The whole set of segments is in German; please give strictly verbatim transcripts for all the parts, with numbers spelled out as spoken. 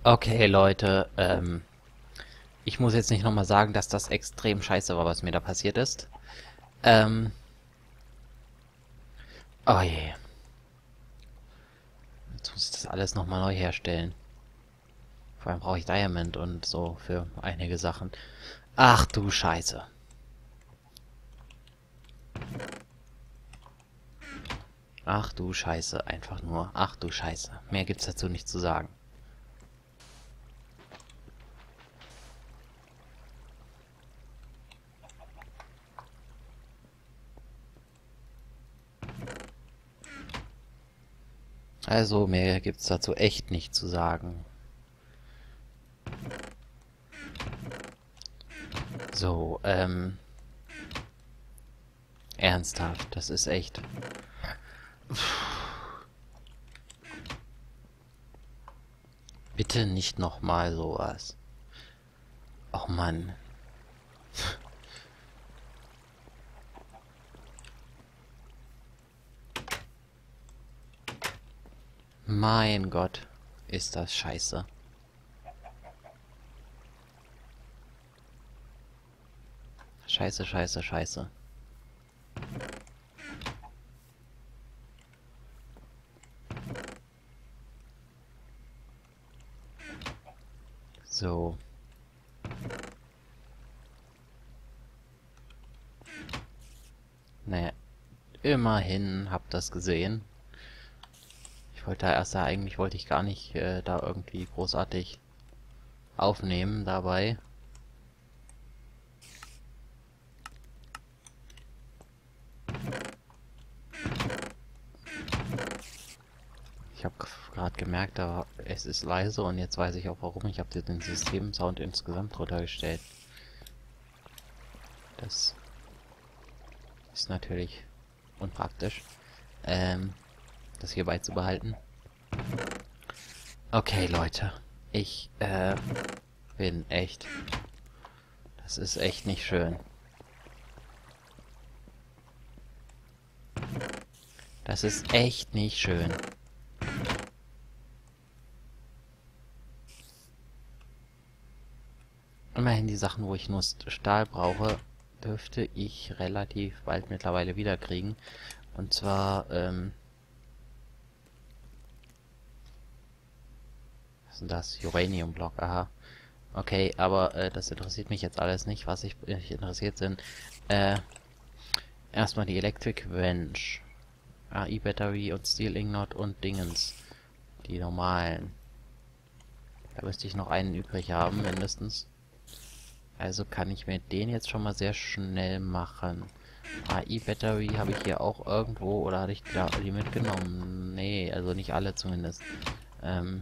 Okay, Leute, ähm, ich muss jetzt nicht nochmal sagen, dass das extrem scheiße war, was mir da passiert ist. Ähm, oh je. Jetzt muss ich das alles nochmal neu herstellen. Vor allem brauche ich Diamond und so für einige Sachen. Ach du Scheiße. Ach du Scheiße, einfach nur. Ach du Scheiße. Mehr gibt's dazu nicht zu sagen. Also, mehr gibt's dazu echt nicht zu sagen. So, ähm... Ernsthaft, das ist echt... Bitte nicht nochmal sowas. Och Mann. Mein Gott, ist das scheiße. Scheiße, scheiße, scheiße. So. Naja, immerhin habt das gesehen. Ich wollte da erst ja, eigentlich wollte ich gar nicht äh, da irgendwie großartig aufnehmen dabei. Ich habe gerade gemerkt, da es ist leise und jetzt weiß ich auch warum. Ich habe den Systemsound insgesamt runtergestellt. Das ist natürlich unpraktisch, ähm, das hier beizubehalten. Okay, Leute, ich äh, bin echt... Das ist echt nicht schön. Das ist echt nicht schön. Immerhin die Sachen, wo ich nur Stahl brauche, dürfte ich relativ bald mittlerweile wieder kriegen. Und zwar, ähm... was ist denn das? Uranium-Block, aha. Okay, aber äh, das interessiert mich jetzt alles nicht. Was ich, mich interessiert sind, äh... erstmal die Electric Wrench. A I-Battery und Steel Ingot und Dingens. Die normalen. Da müsste ich noch einen übrig haben, mindestens. Also kann ich mir den jetzt schon mal sehr schnell machen. A I-Battery habe ich hier auch irgendwo, oder hatte ich da die mitgenommen? Nee, also nicht alle zumindest. Ähm,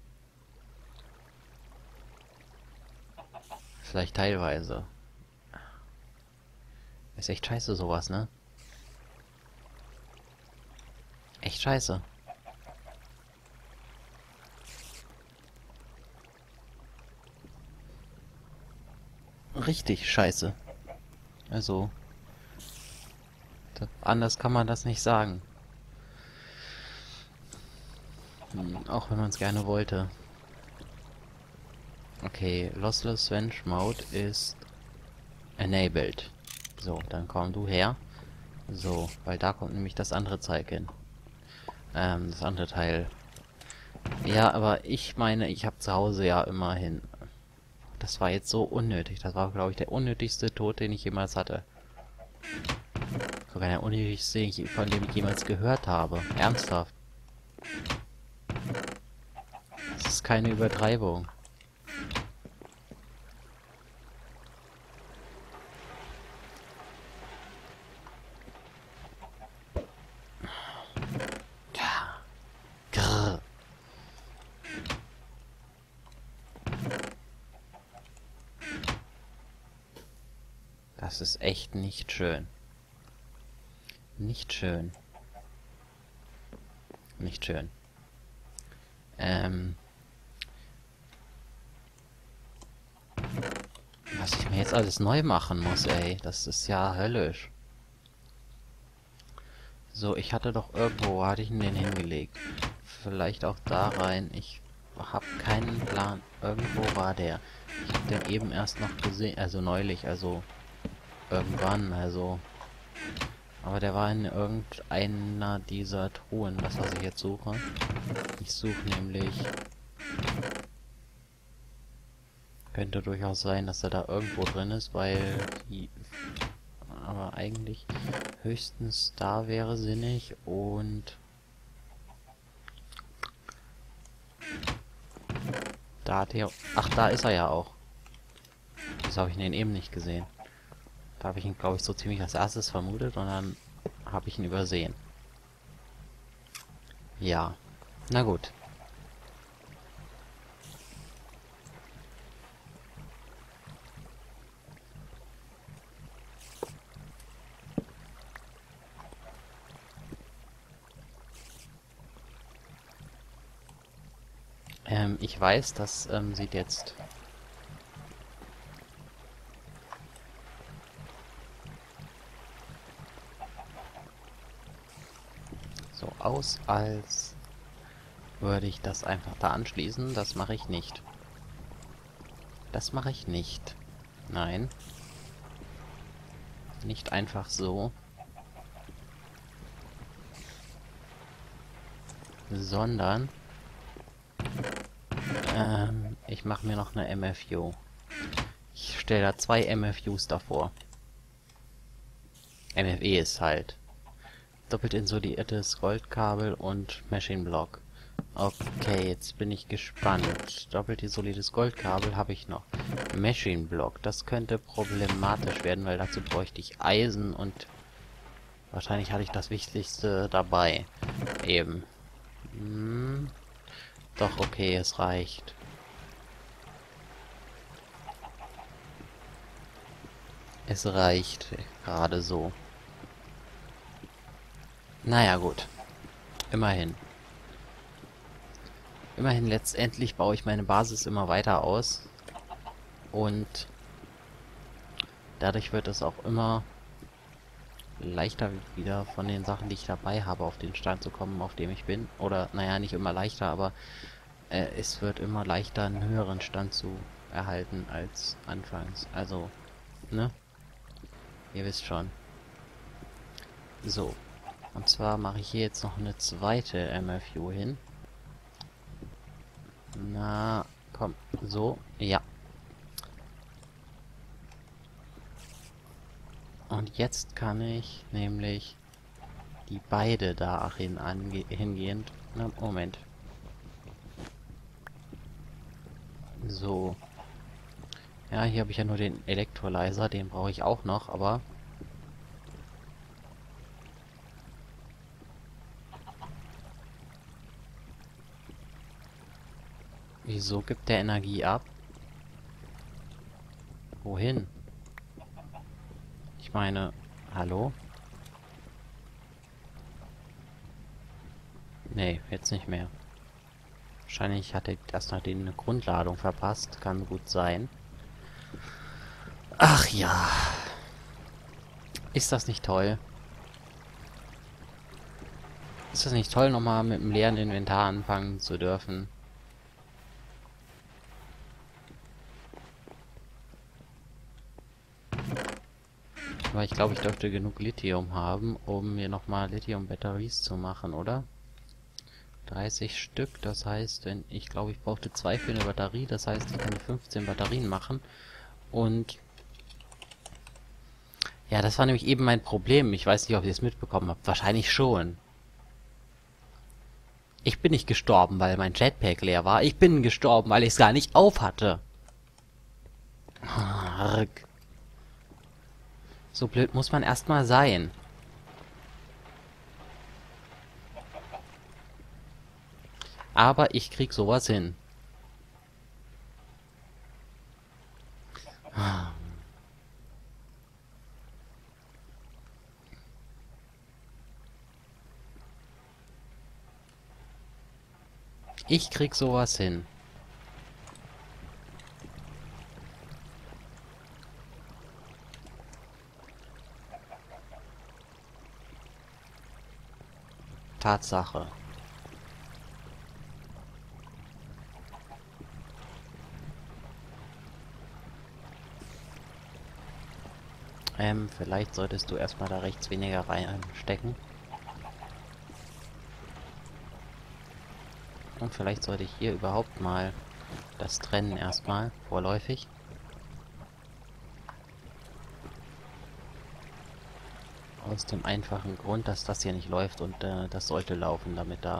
vielleicht teilweise. Ist echt scheiße sowas, ne? Echt scheiße. Richtig scheiße. Also, das, anders kann man das nicht sagen. Hm, auch wenn man es gerne wollte. Okay, Lossless Wrench Mode ist enabled. So, dann komm du her. So, weil da kommt nämlich das andere Zeug hin. Ähm, das andere Teil. Ja, aber ich meine, ich habe zu Hause ja immerhin. Das war jetzt so unnötig. Das war, glaube ich, der unnötigste Tod, den ich jemals hatte. Sogar der unnötigste, von dem ich jemals gehört habe. Ernsthaft. Das ist keine Übertreibung. Grrr. Das ist echt nicht schön. Nicht schön. Nicht schön. Ähm... Was ich mir jetzt alles neu machen muss, ey. Das ist ja höllisch. So, ich hatte doch irgendwo, wo hatte ich denn den hingelegt? Vielleicht auch da rein. Ich habe keinen Plan. Irgendwo war der. Ich habe den eben erst noch gesehen, also neulich, also irgendwann, also. Aber der war in irgendeiner dieser Truhen, das was ich jetzt suche. Ich suche nämlich. Könnte durchaus sein, dass er da irgendwo drin ist, weil die. Aber eigentlich höchstens da wäre sinnig und. Da hat er. Ach, da ist er ja auch. Wieso habe ich den eben nicht gesehen? Da habe ich ihn, glaube ich, so ziemlich als erstes vermutet und dann habe ich ihn übersehen. Ja. Na gut. Ähm, ich weiß, das ähm, sieht jetzt so aus, als würde ich das einfach da anschließen. Das mache ich nicht. Das mache ich nicht. Nein. Nicht einfach so. Sondern ähm, ich mache mir noch eine M F U. Ich stelle da zwei M F Us davor. M F E ist halt. Doppelt isoliertes Goldkabel und Machine Block. Okay, jetzt bin ich gespannt. Doppelt isoliertes Goldkabel habe ich noch. Machine Block, das könnte problematisch werden, weil dazu bräuchte ich Eisen und wahrscheinlich hatte ich das Wichtigste dabei. Eben. Hm. Doch, okay, es reicht. Es reicht gerade so. Naja, gut. Immerhin. Immerhin, letztendlich baue ich meine Basis immer weiter aus. Und dadurch wird es auch immer leichter wieder von den Sachen, die ich dabei habe, auf den Stand zu kommen, auf dem ich bin. Oder, naja, nicht immer leichter, aber äh, es wird immer leichter, einen höheren Stand zu erhalten als anfangs. Also, ne? Ihr wisst schon. So. Und zwar mache ich hier jetzt noch eine zweite M F U hin. Na, komm. So, ja. Und jetzt kann ich nämlich die beide dahin ange hingehend... Na, Moment. So. Ja, hier habe ich ja nur den Electrolyzer, den brauche ich auch noch, aber... Wieso gibt der Energie ab? Wohin? Ich meine, hallo? Nee, jetzt nicht mehr. Wahrscheinlich hat er erst noch eine Grundladung verpasst. Kann gut sein. Ach ja. Ist das nicht toll? Ist das nicht toll, nochmal mit einem leeren Inventar anfangen zu dürfen? Aber ich glaube, ich dürfte genug Lithium haben, um mir nochmal Lithium-Batteries zu machen, oder? dreißig Stück, das heißt, wenn ich glaube, ich brauchte zwei für eine Batterie, das heißt, ich kann die fünfzehn Batterien machen. Und ja, das war nämlich eben mein Problem. Ich weiß nicht, ob ihr es mitbekommen habt. Wahrscheinlich schon. Ich bin nicht gestorben, weil mein Jetpack leer war. Ich bin gestorben, weil ich es gar nicht auf hatte. Arg. So blöd muss man erstmal sein. Aber ich krieg sowas hin. Ich krieg sowas hin. Tatsache. Ähm, vielleicht solltest du erstmal da rechts weniger reinstecken. Und vielleicht sollte ich hier überhaupt mal das trennen erstmal, vorläufig. Aus dem einfachen Grund, dass das hier nicht läuft und äh, das sollte laufen, damit da...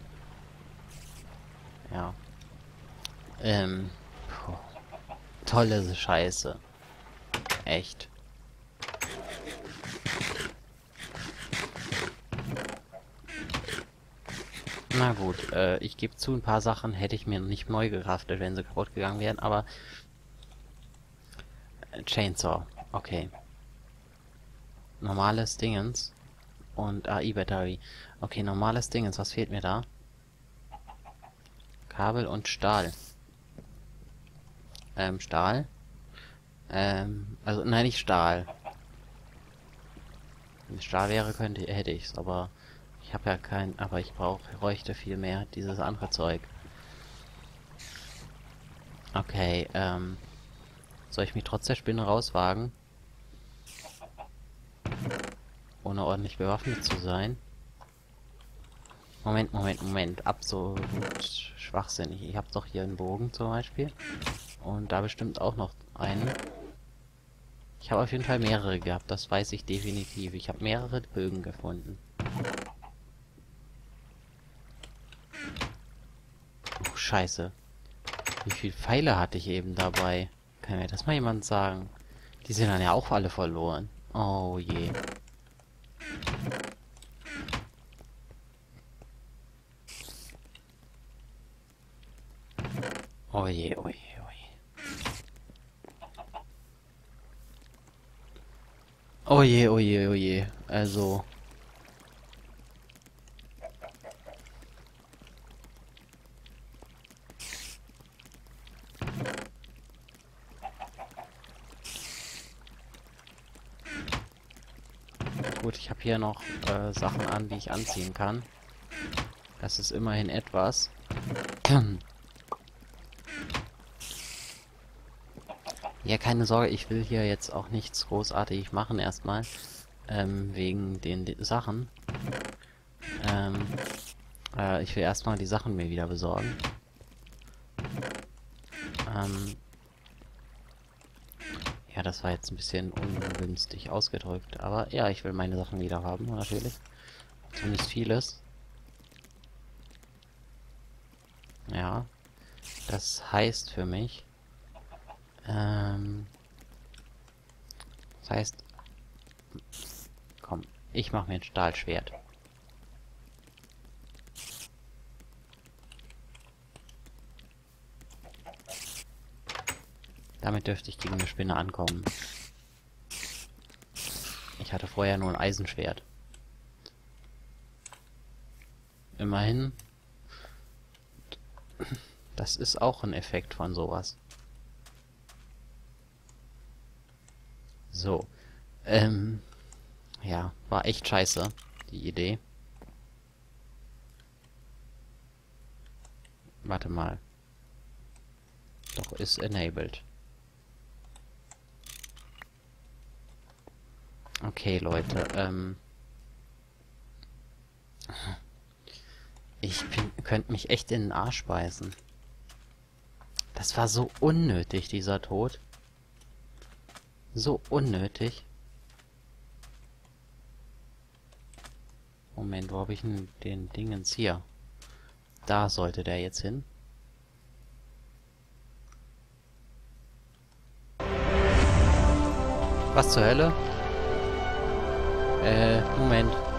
Ja. Ähm. Puh. Tolle Scheiße. Echt. Na gut, äh, ich gebe zu, ein paar Sachen hätte ich mir nicht neu geraftet, wenn sie kaputt gegangen wären, aber... Äh, Chainsaw, okay. Normales Dingens. Und A I-Batterie. Okay, normales Dingens, was fehlt mir da? Kabel und Stahl. Ähm, Stahl? Ähm, also, nein, nicht Stahl. Wenn Stahl wäre, könnte, hätte ich's, aber... Ich habe ja kein... Aber ich brauche, bräuchte viel mehr dieses andere Zeug. Okay, ähm... soll ich mich trotz der Spinne rauswagen? Ohne ordentlich bewaffnet zu sein? Moment, Moment, Moment. Absolut schwachsinnig. Ich habe doch hier einen Bogen zum Beispiel. Und da bestimmt auch noch einen. Ich habe auf jeden Fall mehrere gehabt, das weiß ich definitiv. Ich habe mehrere Bögen gefunden. Oh, scheiße. Wie viele Pfeile hatte ich eben dabei? Kann mir das mal jemand sagen? Die sind dann ja auch alle verloren. Oh je. Oh je, oh je, oh je. Oh je, oh je, oh je. Also... Gut, ich habe hier noch äh, Sachen an, die ich anziehen kann. Das ist immerhin etwas. Ja, keine Sorge, ich will hier jetzt auch nichts großartig machen erstmal. Ähm, wegen den, den Sachen. Ähm, äh, ich will erstmal die Sachen mir wieder besorgen. Ähm, ja, das war jetzt ein bisschen ungünstig ausgedrückt. Aber ja, ich will meine Sachen wieder haben, natürlich. Zumindest vieles. Ja. Das heißt für mich... Ähm... Das heißt... Komm, ich mache mir ein Stahlschwert. Damit dürfte ich gegen eine Spinne ankommen. Ich hatte vorher nur ein Eisenschwert. Immerhin. Das ist auch ein Effekt von sowas. So. Ähm. Ja, war echt scheiße, die Idee. Warte mal. Doch, ist enabled. Okay, Leute, ähm... Ich könnte mich echt in den Arsch beißen. Das war so unnötig, dieser Tod. So unnötig. Moment, wo habe ich denn den Dingens hier? Da sollte der jetzt hin. Was zur Hölle? Äh, Moment.